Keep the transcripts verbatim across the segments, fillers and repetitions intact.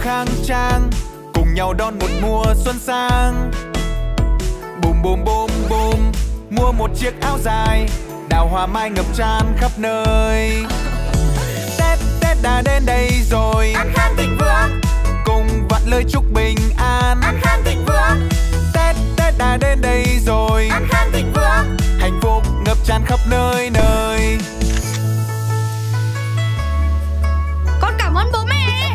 khang trang, cùng nhau đón một mùa xuân sang. Bùm bùm bùm bùm, mua một chiếc áo dài, đào hoa mai ngập tràn khắp nơi. Tết Tết đã đến đây rồi, an khang thịnh vượng, cùng vạn lời chúc bình an. an khang thịnh vượng, Tết Tết đã đến đây rồi, an khang thịnh vượng, hạnh phúc ngập tràn khắp nơi nơi. Con cảm ơn bố mẹ.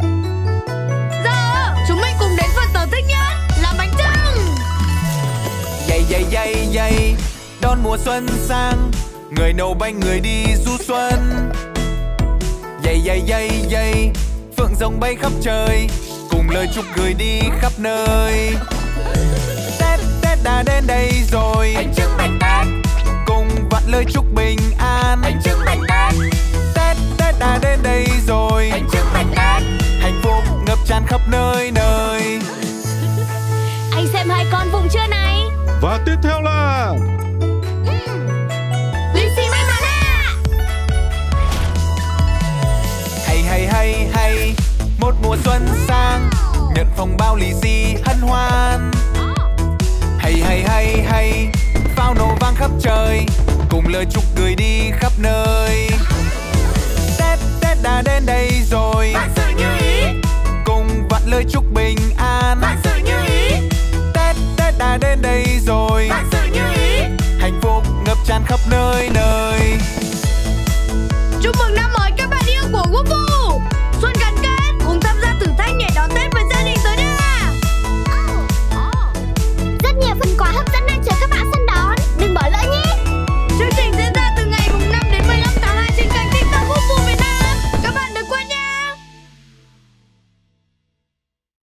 Giờ chúng mình cùng đến phần sở thích nhất, làm bánh chưng. Dày dày dày dày, đón mùa xuân sang, người nấu bánh người đi du xuân. Dày dày dày dày, phượng rồng bay khắp trời, cùng lời chúc gửi đi khắp nơi. Tết Tết đã đến đây rồi, Bánh chưng bánh tét, cùng vạn lời chúc bình an. bánh chưng bánh tét, Tết Tết đã đến đây rồi, bánh chưng bánh tét. hạnh phúc ngập tràn khắp nơi nơi. Anh xem hai con vùng chưa này? Và tiếp theo là Lì xì may mắn à! Hay hay hay hay, một mùa xuân sang, nhận phong bao lì xì hân hoan. Hay hay hay hay, pháo nổ vang khắp trời, cùng lời chúc gửi đi khắp nơi. Tết Tết đã đến đây rồi, Vạn sự như ý, cùng vạn lời chúc bình an. vạn sự như ý, Tết Tết đã đến đây rồi, vạn sự như ý. hạnh phúc ngập tràn khắp nơi nơi. Chúc mừng năm mới các bạn yêu của Woohoo!